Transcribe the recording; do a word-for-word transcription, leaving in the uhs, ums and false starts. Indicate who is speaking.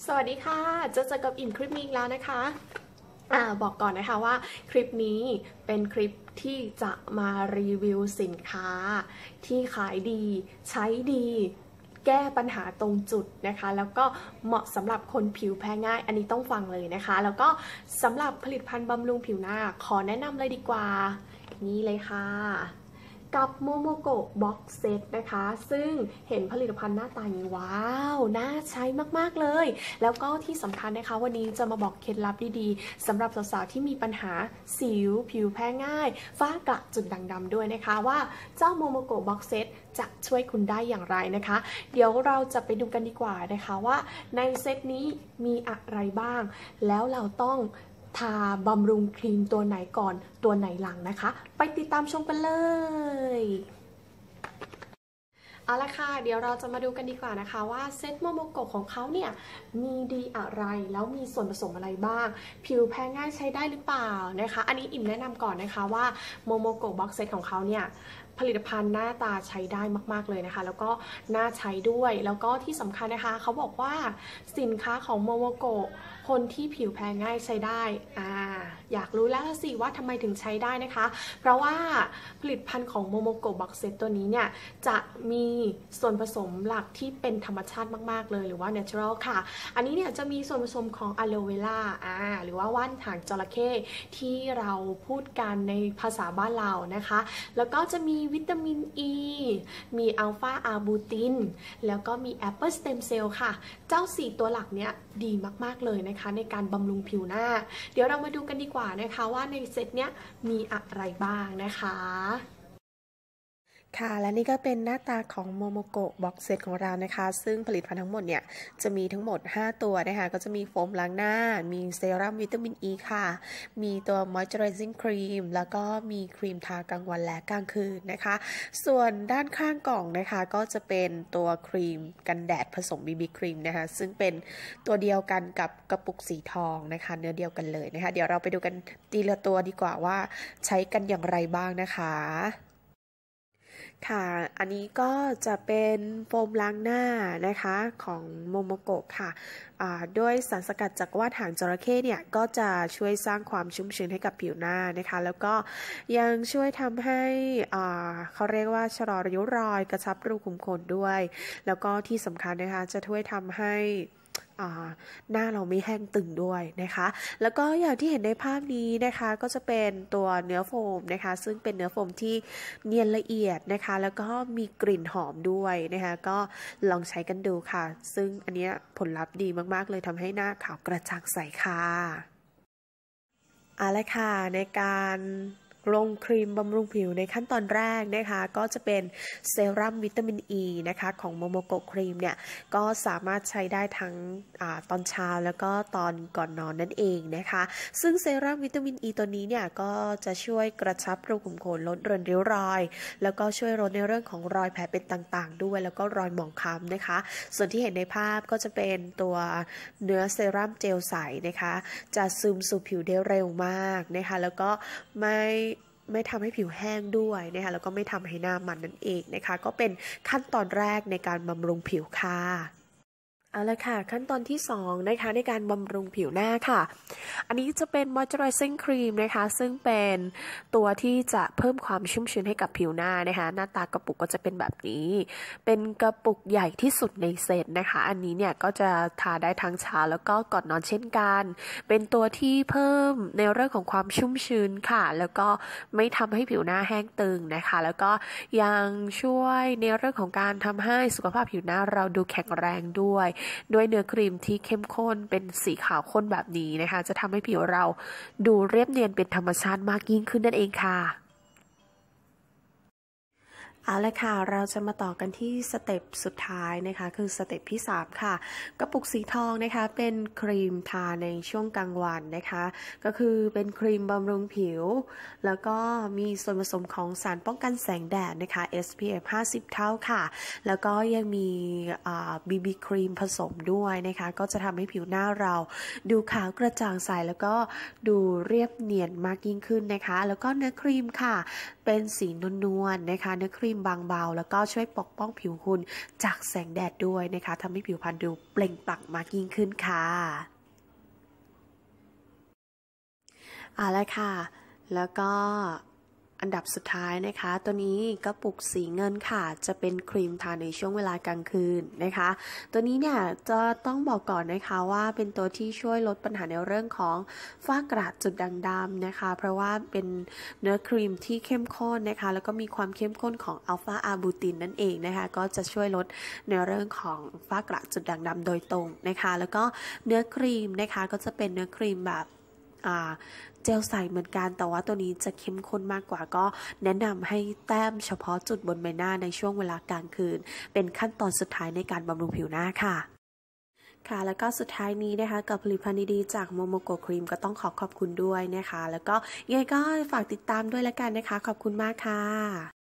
Speaker 1: สวัสดีค่ะจะเจอกับอิ่มคลิปนี้แล้วนะคะอ่าบอกก่อนนะคะว่าคลิปนี้เป็นคลิปที่จะมารีวิวสินค้าที่ขายดีใช้ดีแก้ปัญหาตรงจุดนะคะแล้วก็เหมาะสำหรับคนผิวแพ้ง่ายอันนี้ต้องฟังเลยนะคะแล้วก็สำหรับผลิตภัณฑ์บำรุงผิวหน้าขอแนะนำเลยดีกว่านี่เลยค่ะกับโมโมโกะบ็อกเซตนะคะซึ่งเห็นผลิตภัณฑ์หน้าตาอย่างนี้ว้าวน่าใช้มากๆเลยแล้วก็ที่สำคัญนะคะวันนี้จะมาบอกเคล็ดลับดีๆสำหรับสาวๆที่มีปัญหาสิวผิวแพ้ง่ายฝ้ากระจุดด่างดำด้วยนะคะว่าเจ้าโมโมโกะบ็อกเซตจะช่วยคุณได้อย่างไรนะคะเดี๋ยวเราจะไปดูกันดีกว่านะคะว่าในเซตนี้มีอะไรบ้างแล้วเราต้องทาบำรุงครีมตัวไหนก่อนตัวไหนหลังนะคะไปติดตามชมกันเลยเอาละค่ะเดี๋ยวเราจะมาดูกันดีกว่านะคะว่าเซตโมโมโกะของเขาเนี่ยมีดีอะไรแล้วมีส่วนผสมอะไรบ้างผิวแพ้ง่ายใช้ได้หรือเปล่านะคะอันนี้อิ่มแนะนำก่อนนะคะว่าโมโมโกะบ็อกเซตของเขาเนี่ยผลิตภัณฑ์หน้าตาใช้ได้มากๆเลยนะคะแล้วก็น่าใช้ด้วยแล้วก็ที่สำคัญนะคะเขาบอกว่าสินค้าของโมโมโกะคนที่ผิวแพ้ง่ายใช้ได้อ่าอยากรู้แล้วสิว่าทำไมถึงใช้ได้นะคะเพราะว่าผลิตภัณฑ์ของโมโมโกะบ็อกเซตตัวนี้เนี่ยจะมีส่วนผสมหลักที่เป็นธรรมชาติมากๆเลยหรือว่า natural ค่ะอันนี้เนี่ยจะมีส่วนผสมของอะโลเวล่าอ่าหรือว่าว่านหางจระเข้ที่เราพูดกันในภาษาบ้านเรานะคะแล้วก็จะมีวิตามินอ e, ีมีอัลฟาอาร์บูตินแล้วก็มีแอปเปิลสเต็มเซลล์ค่ะเจ้าสี่ตัวหลักเนี่ยดีมากๆเลยนะคะในการบำรุงผิวหน้าเดี๋ยวเรามาดูกันดีกว่านะคะว่าในเซตเนี้ยมีอะไรบ้างนะคะ
Speaker 2: ค่ะและนี่ก็เป็นหน้าตาของโมโมโกะบ็อกเซตของเรานะคะซึ่งผลิตภัณฑ์ทั้งหมดเนี่ยจะมีทั้งหมดห้าตัวนะคะก็จะมีโฟมล้างหน้ามีเซรั่มวิตามินอ e ีค่ะมีตัว moisturizing cream แล้วก็มีครีมทากลางวันและกลางคืนนะคะส่วนด้านข้างกล่องนะคะก็จะเป็นตัวครีมกันแดดผสม บี บี ครีมนะคะซึ่งเป็นตัวเดียวกันกับกระปุกสีทองนะคะเนื้อเดียวกันเลยนะคะเดี๋ยวเราไปดูกันทีละตัวดีกว่าว่าใช้กันอย่างไรบ้างนะคะค่ะอันนี้ก็จะเป็นโฟมล้างหน้านะคะของโมโมโกะค่ะด้วยสารสกัดจากว่านหางจระเข้เนี่ยก็จะช่วยสร้างความชุ่มชื้นให้กับผิวหน้านะคะแล้วก็ยังช่วยทำให้เขาเรียกว่าชะลอริ้วรอยกระชับรูขุมขนด้วยแล้วก็ที่สำคัญนะคะจะช่วยทำให้หน้าเราไม่แห้งตึงด้วยนะคะแล้วก็อย่างที่เห็นในภาพนี้นะคะก็จะเป็นตัวเนื้อโฟมนะคะซึ่งเป็นเนื้อโฟมที่เนียนละเอียดนะคะแล้วก็มีกลิ่นหอมด้วยนะคะก็ลองใช้กันดูค่ะซึ่งอันนี้ผลลัพธ์ดีมากๆเลยทำให้หน้าขาวกระจ่างใสค่ะเอาละค่ะในการลงครีมบำรุงผิวในขั้นตอนแรกนะคะก็จะเป็นเซรั่มวิตามินอ e ีนะคะของโมโมโกะครีมเนี่ยก็สามารถใช้ได้ทั้งอตอนเช้าแล้วก็ตอนก่อนนอนนั่นเองนะคะซึ่งเซรั่มวิตามินอ e ีตัวนี้เนี่ยก็จะช่วยกระชับรูขุมขนลดเรือนริ้วรอยแล้วก็ช่วยลดในเรื่องของรอยแผลเป็นต่างๆด้วยแล้วก็รอยหมองคล้ำนะคะส่วนที่เห็นในภาพก็จะเป็นตัวเนื้อเซรั่มเจลใสนะคะจะซึมสู่ผิวได้เร็วมากนะคะแล้วก็ไม่ไม่ทำให้ผิวแห้งด้วยนะคะแล้วก็ไม่ทำให้หน้ามันนั่นเองนะคะก็เป็นขั้นตอนแรกในการบำรุงผิวค่ะเอาละค่ะขั้นตอนที่สองนะคะในการบำรุงผิวหน้าค่ะอันนี้จะเป็น moisturizing cream นะคะซึ่งเป็นตัวที่จะเพิ่มความชุ่มชื้นให้กับผิวหน้านะคะหน้าตากระปุกก็จะเป็นแบบนี้เป็นกระปุกใหญ่ที่สุดในเซตนะคะอันนี้เนี่ยก็จะทาได้ทั้งเช้าแล้วก็ก่อนนอนเช่นกันเป็นตัวที่เพิ่มในเรื่องของความชุ่มชื้นค่ะแล้วก็ไม่ทำให้ผิวหน้าแห้งตึงนะคะแล้วก็ยังช่วยในเรื่องของการทำให้สุขภาพผิวหน้าเราดูแข็งแรงด้วยด้วยเนื้อครีมที่เข้มข้นเป็นสีขาวข้นแบบนี้นะคะจะทำให้ผิวเราดูเรียบเนียนเป็นธรรมชาติมากยิ่งขึ้นนั่นเองค่ะเอาละค่ะเราจะมาต่อกันที่สเต็ปสุดท้ายนะคะคือสเต็ปที่สามค่ะกระปุกสีทองนะคะเป็นครีมทาในช่วงกลางวันนะคะก็คือเป็นครีมบำรุงผิวแล้วก็มีส่วนผสมของสารป้องกันแสงแดดนะคะ เอส พี เอฟ ห้าสิบ เท่าค่ะแล้วก็ยังมี บี บี ครีมผสมด้วยนะคะก็จะทำให้ผิวหน้าเราดูขาวกระจ่างใสแล้วก็ดูเรียบเนียนมากยิ่งขึ้นนะคะแล้วก็เนื้อครีมค่ะเป็นสีนวลๆนะคะเนื้อครีมรีมบางเบาแล้วก็ช่วยปกป้องผิวคุณจากแสงแดดด้วยนะคะทำให้ผิวพรรณดูเปล่งปลั่งมากยิ่งขึ้นค่ะเอาละค่ะแล้วก็อันดับสุดท้ายนะคะตัวนี้กระปุกสีเงินค่ะจะเป็นครีมทาในช่วงเวลากลางคืนนะคะตัวนี้เนี่ยจะต้องบอกก่อนนะคะว่าเป็นตัวที่ช่วยลดปัญหาในเรื่องของฝ้ากระจุดด่างดำนะคะเพราะว่าเป็นเนื้อครีมที่เข้มข้นนะคะแล้วก็มีความเข้มข้นของอัลฟาอาร์บูตินนั่นเองนะคะก็จะช่วยลดในเรื่องของฝ้ากระจุดด่างดำโดยตรงนะคะแล้วก็เนื้อครีมนะคะก็จะเป็นเนื้อครีมแบบเจลใสเหมือนกันแต่ว่าตัวนี้จะเข้มข้นมากกว่าก็แนะนำให้แต้มเฉพาะจุดบนใบหน้าในช่วงเวลากลางคืนเป็นขั้นตอนสุดท้ายในการบำรุงผิวหน้าค่ะค่ะแล้วก็สุดท้ายนี้นะคะกับผลิตภัณฑ์ดีๆจากโมโมโกครีมก็ต้องขอขอบคุณด้วยนะคะแล้วก็ยังไงก็ฝากติดตามด้วยละกันนะคะขอบคุณมากค่ะ